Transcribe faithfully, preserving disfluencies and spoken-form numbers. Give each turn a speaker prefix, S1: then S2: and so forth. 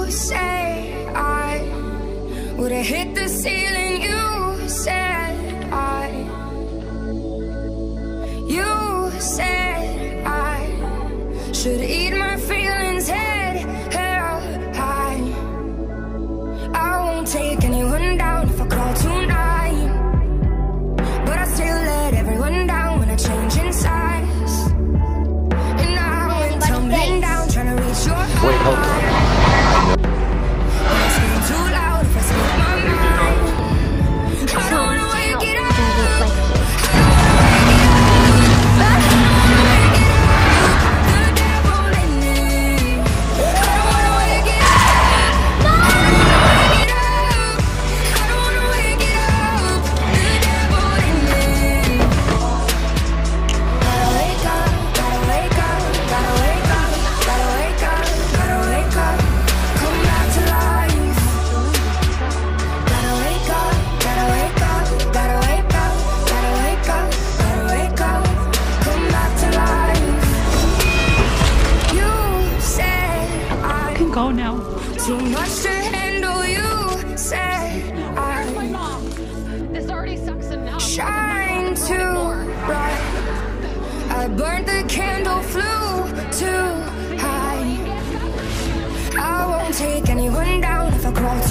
S1: say I would've hit the ceiling. You said I, you said I should eat my feelings head held high. I won't take anyone down if I crawl tonight, but I still let everyone down when I change in size. And I went tumbling down trying to reach your heart.
S2: Wait, hold on.
S1: When I scream too loud if I speak my mind. I don't wanna wake it up. I don't wanna wake it up. I don't wanna wake it up. The devil in me. I don't wanna wake it up. I don't wanna wake it up. I don't wanna wake it up. The devil in me. Gotta wake up, gotta wake up, gotta wake up, gotta wake up, gotta wake up, come back to life. Gotta wake up, gotta wake up, gotta wake up, gotta wake up, gotta wake up, come back to life. You said I
S3: can go now.
S1: too much to handle. You said I
S3: My mom. This already sucks enough.
S1: shine too bright. I burnt the candle, flew too high. I won't take anyone down if I crawl